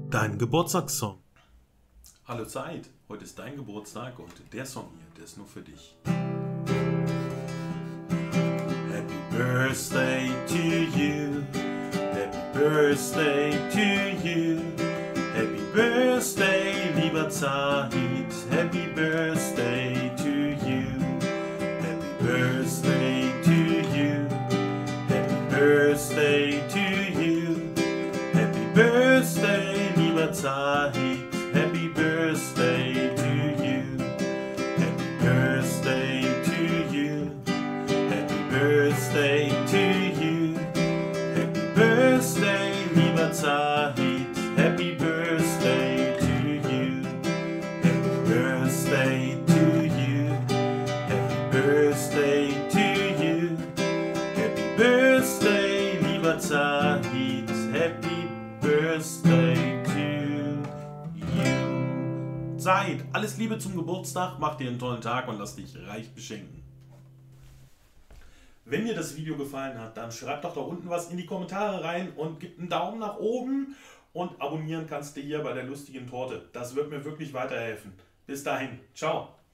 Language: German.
Dein Geburtstagssong. Hallo Zaid, heute ist dein Geburtstag und der Song hier, der ist nur für dich. Happy Birthday to you, Happy Birthday to you, Happy Birthday, lieber Zaid, Happy Birthday to you, Happy Birthday to you, Happy Birthday to you, Happy Birthday, lieber Zaid, Happy Birthday to you, Happy Birthday to you, Happy Birthday to you, Happy Birthday, lieber Zaid, Happy Birthday to you, Happy Birthday to you, Happy Birthday to you, Happy Birthday, lieber Zaid, Happy Birthday to you. Zaid, alles Liebe zum Geburtstag, mach dir einen tollen Tag und lass dich reich beschenken. Wenn dir das Video gefallen hat, dann schreib doch da unten was in die Kommentare rein und gib einen Daumen nach oben und abonnieren kannst du hier bei der lustigen Torte. Das wird mir wirklich weiterhelfen. Bis dahin, ciao.